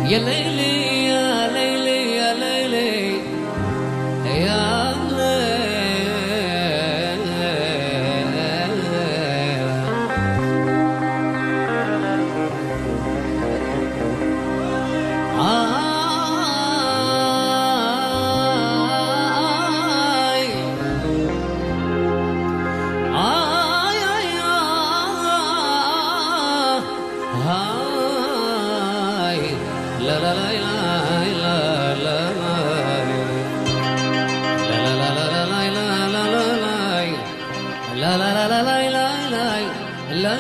يا ليلي يا ليلي يا ليلي يا ليلي. لا لا لا لا لا لا لا لا لا لا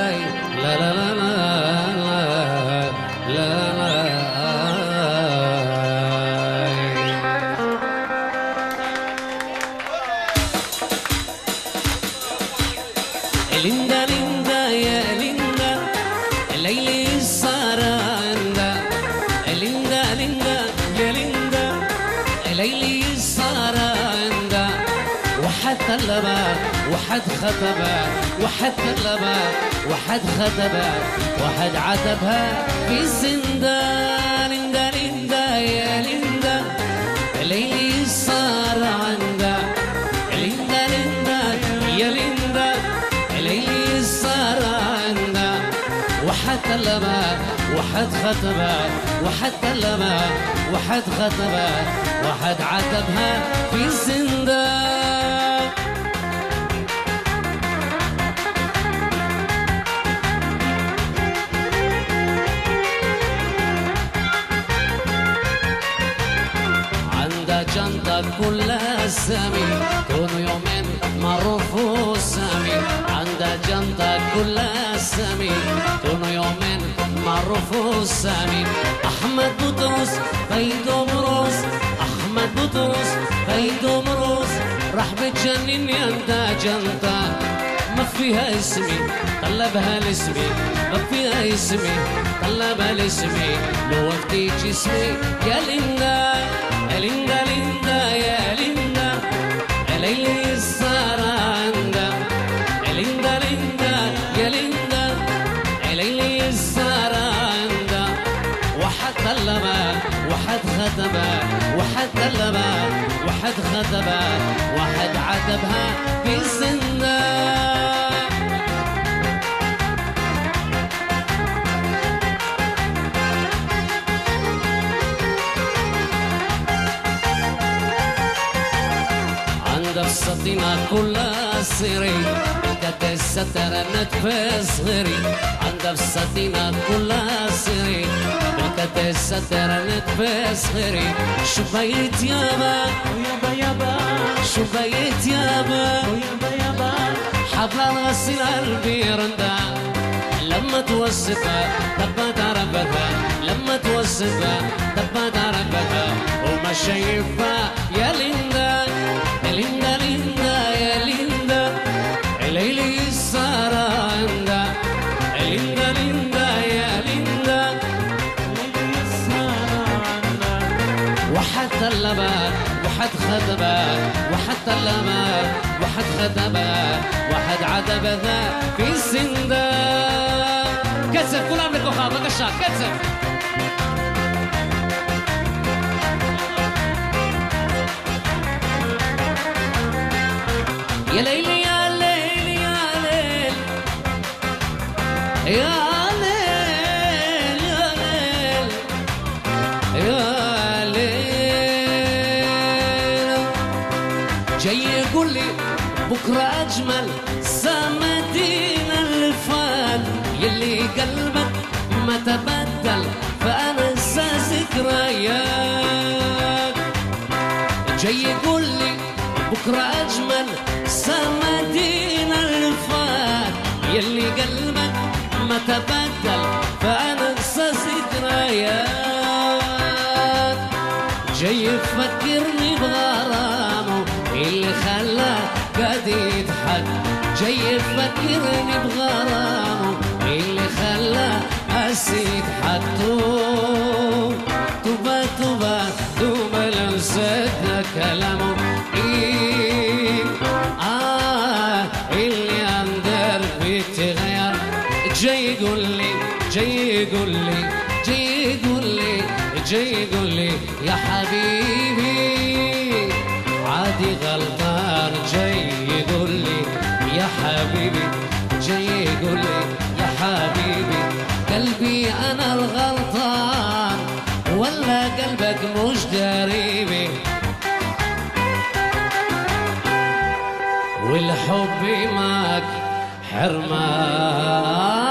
ليندا ليندا يا ليندا ليلي ساراندا ليندا ليندا يا ليندا ليلي ساراندا وحد طلبها وحد خطبها وحد طلبها وحد خطبها وحد عتبها في سندا ليندا ليندا يا ليندا ليلي ساراندا ليندا ليندا يا ليندا ليلي ساراندا وحد طلبها وحد خطبها وحد طلبها وحد خطبها وحد عتبها في سندا. جنطة كلها سامي كونوا يومين معروف سامي عندها جنطة كلها سامي كونوا يومين معروف سامي أحمد بطرس بيدو مروس أحمد بطرس بيدو مروس راح بتجنن عندها جنطة ما فيها اسمي طلبها لاسمي ما فيها اسمي طلبها لاسمي لو وقتي جسمي يا ليندا ليندا ليندا يا ليندا ليلي ساراندا ليندا ليندا يا ليندا ليلي ساراندا وحد طلبها وحد خطبها وحد طلبها وحد خطبها وحد عتبها في سندا. السطينة كلها سيري كانت الستر نتفى صغيري عند السطينة كلها سيري كانت الستر نتفى صغيري شبيت يابا ويابا يابا شبيت يابا ويابا يابا حبل غسل قلبي رندا لما توصفها تبى تعرفها لما توصفها تبى تعرفها وما شايفها يا ليندا ليندا ليندا يا ليندا ليلي ساراندا ليندا ليندا يا ليندا ليلي ساراندا وحد طلبها وحد خطبها وحد طلبها وحد خطبها وحد عتبها في سندا. كتف كل عمرك وخاف بقشة كتف يا ليلي يا ليلي يا ليل يا ليل يا ليل يا ليل جاي يقول لي بكرة أجمل سامدين الفال يلي قلبك ما تبدل فأنا انسى ذكريات جاي يقول لي بكرة أجمل سامدين الفات يلي قلبك ما تبدل فأنا انسى ذكريات جاي يفكرني بغرامه اللي خلاه قد يضحك جاي يفكرني بغرامه اللي خلاه أسيد حتى توبة توبة توبة لو صدق كلامه اللي عند دربي تغير جاي يقول لي جاي يقول لي يا حبيبي عادي غلطان، جاي يقول لي يا حبيبي، جاي يقول لي يا حبيبي قلبي أنا الغلطان ولا قلبك مش داريبي، والحب معك حرمان.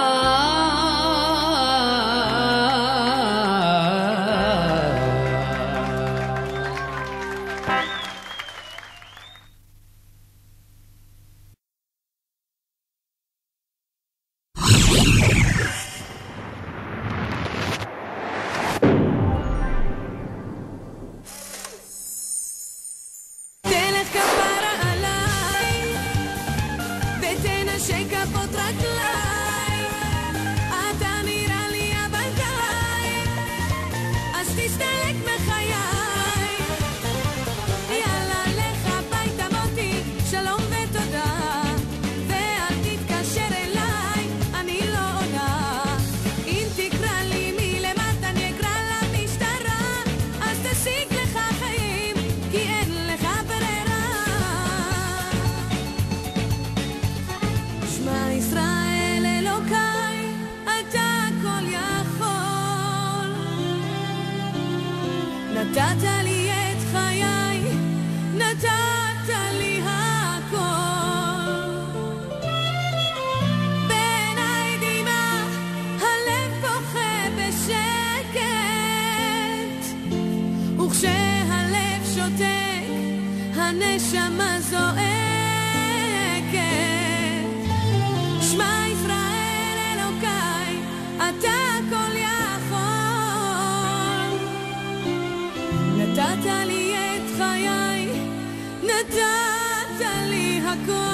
נתת לי את חיי, נתת לי הכל, בעיניי דמעה, הלב בוכה בשקט, וכשהלב שותק, הנשמה זועקת. שמע ישראל אלוקיי, אתה כל יכול, נתת לי את חיי, נתת לי הכל.